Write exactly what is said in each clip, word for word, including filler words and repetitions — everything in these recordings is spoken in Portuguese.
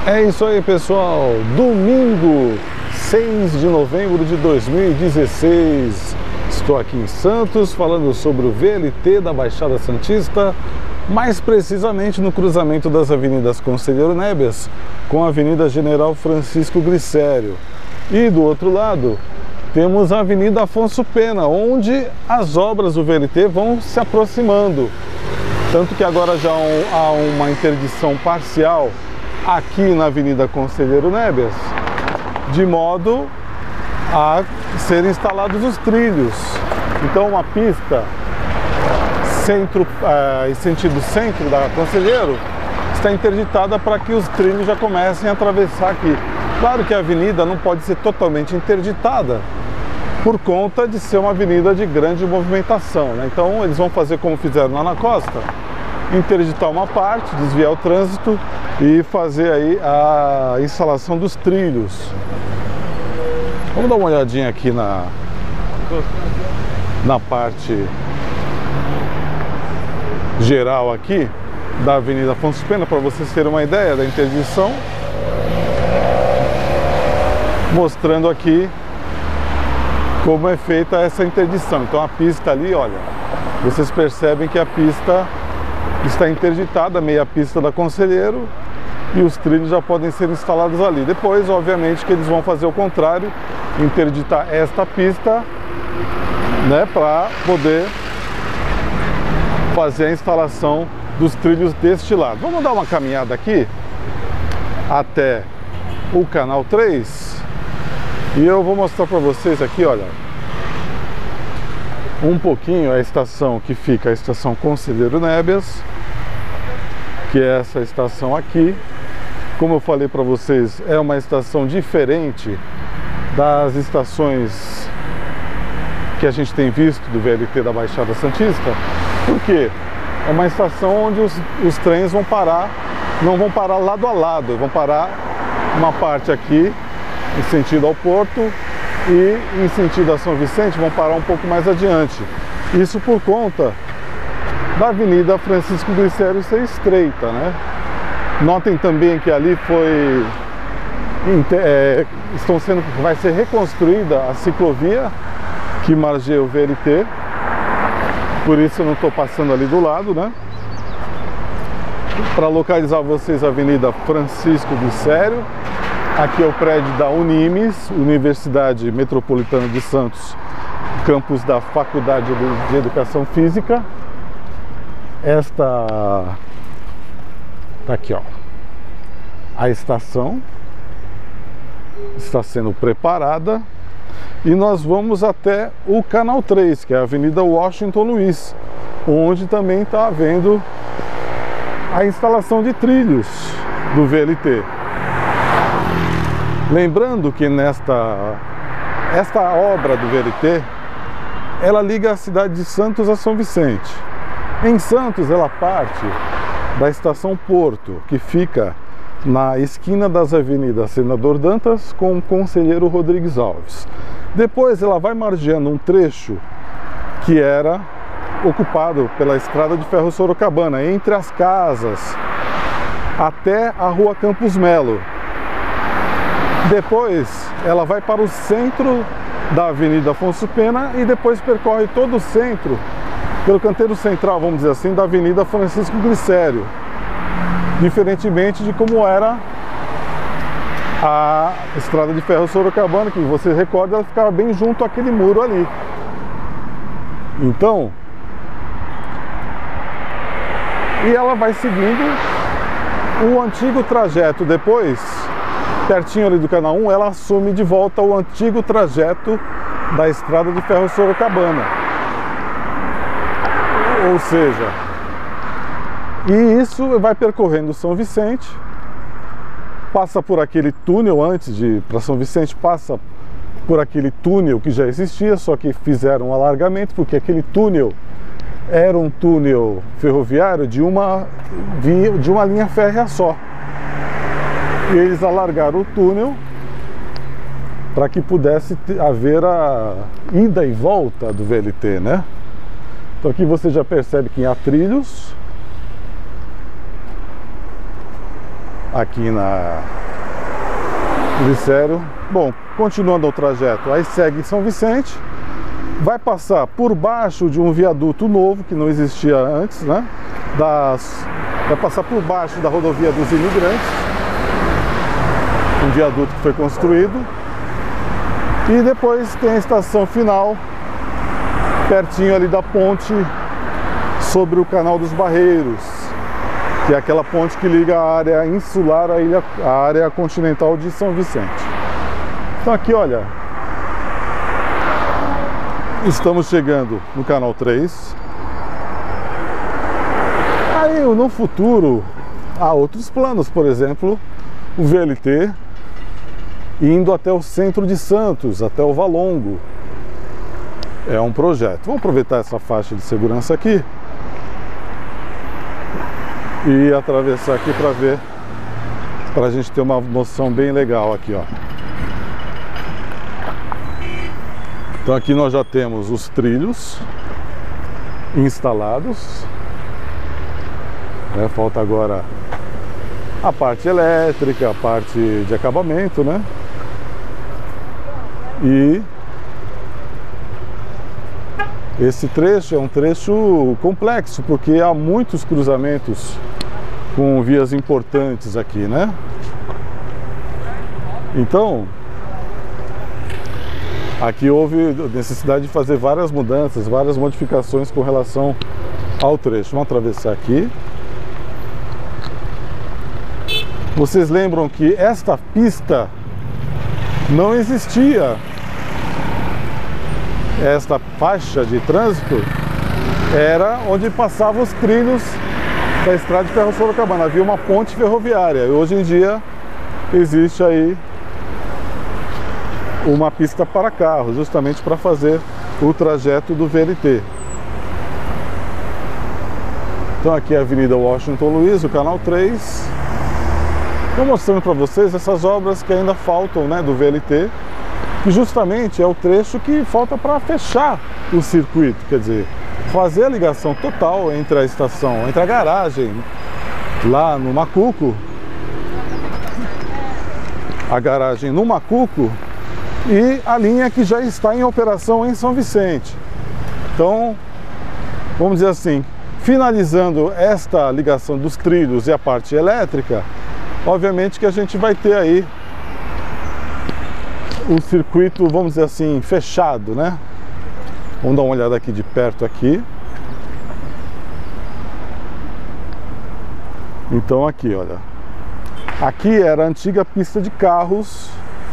É isso aí, pessoal. Domingo, seis de novembro de dois mil e dezesseis. Estou aqui em Santos falando sobre o V L T da Baixada Santista, mais precisamente no cruzamento das avenidas Conselheiro Nebias com a Avenida General Francisco Glicério. E do outro lado temos a Avenida Afonso Pena, onde as obras do V L T vão se aproximando. Tanto que agora já há uma interdição parcial aqui na Avenida Conselheiro Nebias, de modo a serem instalados os trilhos. Então uma pista centro, eh, em sentido centro da Conselheiro está interditada para que os trilhos já comecem a atravessar aqui. Claro que a avenida não pode ser totalmente interditada por conta de ser uma avenida de grande movimentação, né? Então eles vão fazer como fizeram lá na costa, interditar uma parte, desviar o trânsito e fazer aí a instalação dos trilhos. Vamos dar uma olhadinha aqui na, na parte geral aqui da Avenida Afonso Pena, para vocês terem uma ideia da interdição, mostrando aqui como é feita essa interdição. Então a pista ali, olha, vocês percebem que a pista está interditada, meia pista da Conselheiro, e os trilhos já podem ser instalados ali. Depois, obviamente, que eles vão fazer o contrário, interditar esta pista, né, para poder fazer a instalação dos trilhos deste lado. Vamos dar uma caminhada aqui até o canal três e eu vou mostrar para vocês aqui, olha, um pouquinho a estação que fica, a estação Conselheiro Nebias, que é essa estação aqui. Como eu falei para vocês, é uma estação diferente das estações que a gente tem visto do V L T da Baixada Santista. Por quê? É uma estação onde os, os trens vão parar, não vão parar lado a lado, vão parar uma parte aqui em sentido ao Porto e em sentido a São Vicente vão parar um pouco mais adiante. Isso por conta da Avenida Francisco Glicério ser estreita, né? Notem também que ali foi é, estão sendo, vai ser reconstruída a ciclovia que margeia o V L T, por isso eu não estou passando ali do lado, né? Para localizar vocês, a Avenida Francisco Glicério, aqui é o prédio da Unimes, Universidade Metropolitana de Santos, campus da Faculdade de Educação Física. Esta tá aqui, ó, a estação está sendo preparada e nós vamos até o canal três, que é a Avenida Washington Luiz, onde também está havendo a instalação de trilhos do V L T. Lembrando que nesta esta obra do V L T, ela liga a cidade de Santos a São Vicente. Em Santos ela parte da estação Porto, que fica na esquina das avenidas Senador Dantas com Conselheiro Rodrigues Alves. Depois ela vai margeando um trecho que era ocupado pela estrada de ferro Sorocabana, entre as casas até a rua Campos Melo. Depois ela vai para o centro da Avenida Afonso Pena e depois percorre todo o centro, pelo canteiro central, vamos dizer assim, da Avenida Francisco Glicério, diferentemente de como era a estrada de ferro Sorocabana, que você recorda, ela ficava bem junto àquele muro ali. Então, e ela vai seguindo o antigo trajeto. Depois, pertinho ali do canal um, ela assume de volta o antigo trajeto da estrada de ferro Sorocabana. Ou seja, e isso vai percorrendo São Vicente, passa por aquele túnel antes de ir para São Vicente, passa por aquele túnel que já existia, só que fizeram um alargamento, porque aquele túnel era um túnel ferroviário de uma, de uma linha férrea só. E eles alargaram o túnel para que pudesse haver a ida e volta do V L T, né? Então aqui você já percebe que há trilhos aqui na Glicério. Bom, continuando o trajeto, aí segue São Vicente, vai passar por baixo de um viaduto novo que não existia antes, né? Das, vai passar por baixo da rodovia dos Imigrantes, um viaduto que foi construído, e depois tem a estação final pertinho ali da ponte sobre o Canal dos Barreiros, que é aquela ponte que liga a área insular à, ilha, à área continental de São Vicente. Então aqui, olha, estamos chegando no Canal três. Aí no futuro há outros planos, por exemplo, o V L T indo até o centro de Santos, até o Valongo. É um projeto. Vamos aproveitar essa faixa de segurança aqui e atravessar aqui para ver, para a gente ter uma noção bem legal aqui, ó. Então aqui nós já temos os trilhos instalados, né? Falta agora a parte elétrica, a parte de acabamento, né? E esse trecho é um trecho complexo, porque há muitos cruzamentos com vias importantes aqui, né? Então, aqui houve necessidade de fazer várias mudanças, várias modificações com relação ao trecho. Vamos atravessar aqui. Vocês lembram que esta pista não existia. Esta faixa de trânsito era onde passavam os trilhos da estrada de ferro Sorocabana. Havia uma ponte ferroviária e hoje em dia existe aí uma pista para carros, justamente para fazer o trajeto do V L T. Então aqui é a Avenida Washington Luiz, o Canal três. Estou mostrando para vocês essas obras que ainda faltam, né, do V L T, que justamente é o trecho que falta para fechar o circuito, quer dizer, fazer a ligação total entre a estação, entre a garagem lá no Macuco, a garagem no Macuco e a linha que já está em operação em São Vicente. Então, vamos dizer assim, finalizando esta ligação dos trilhos e a parte elétrica, obviamente que a gente vai ter aí o circuito, vamos dizer assim, fechado, né? Vamos dar uma olhada aqui de perto aqui. Então aqui, olha, aqui era a antiga pista de carros.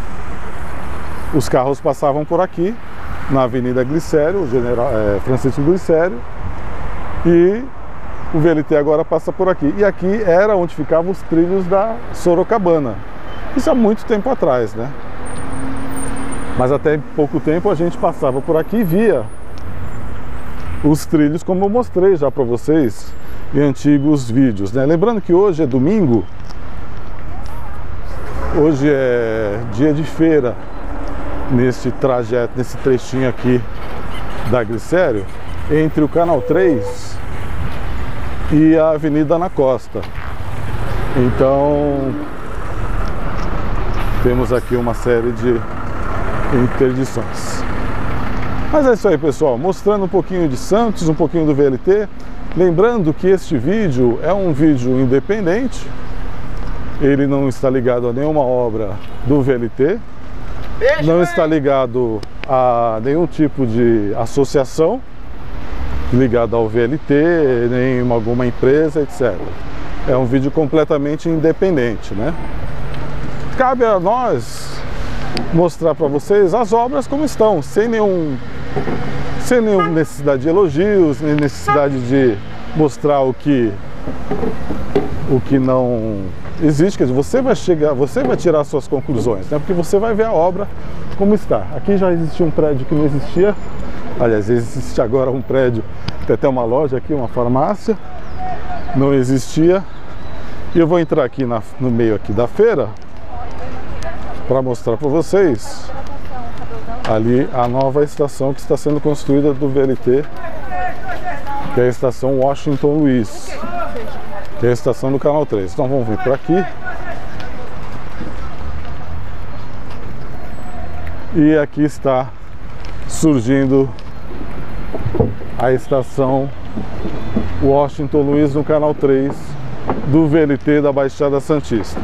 Os carros passavam por aqui, na Avenida Glicério, General, é, Francisco Glicério, e o V L T agora passa por aqui. E aqui era onde ficavam os trilhos da Sorocabana. Isso há muito tempo atrás, né? Mas até pouco tempo a gente passava por aqui e via os trilhos, como eu mostrei já para vocês em antigos vídeos, né? Lembrando que hoje é domingo, hoje é dia de feira nesse trajeto, nesse trechinho aqui da Glicério, entre o Canal três e a Avenida Ana Costa. Então temos aqui uma série de interdições. Mas é isso aí, pessoal, mostrando um pouquinho de Santos, um pouquinho do V L T. Lembrando que este vídeo é um vídeo independente, ele não está ligado a nenhuma obra do V L T, não está ligado a nenhum tipo de associação ligada ao V L T, nem alguma empresa, etcétera. É um vídeo completamente independente, né? Cabe a nós mostrar para vocês as obras como estão, sem nenhum, sem nenhuma necessidade de elogios, nem necessidade de mostrar o que, o que não existe. Quer dizer, você vai chegar, você vai tirar suas conclusões, né? Porque você vai ver a obra como está. Aqui já existia um prédio que não existia. Aliás, existe agora um prédio, tem até uma loja aqui, uma farmácia, não existia. E eu vou entrar aqui na, no meio aqui da feira para mostrar para vocês ali a nova estação que está sendo construída do V L T, que é a estação Washington Luiz, que é a estação do Canal três. Então vamos vir por aqui E aqui está surgindo a estação Washington Luiz no canal três do V L T da Baixada Santista.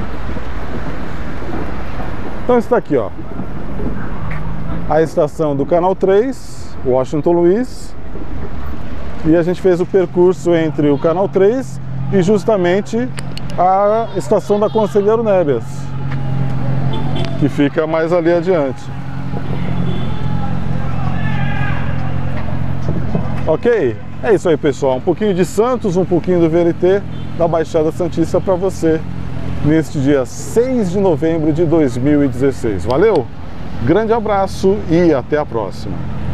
Então está aqui, ó, a estação do canal três, Washington Luiz, e a gente fez o percurso entre o canal três e justamente a estação da Conselheiro Nebias, que fica mais ali adiante. Ok? É isso aí, pessoal. Um pouquinho de Santos, um pouquinho do V L T da Baixada Santista para você neste dia seis de novembro de dois mil e dezesseis. Valeu? Grande abraço e até a próxima.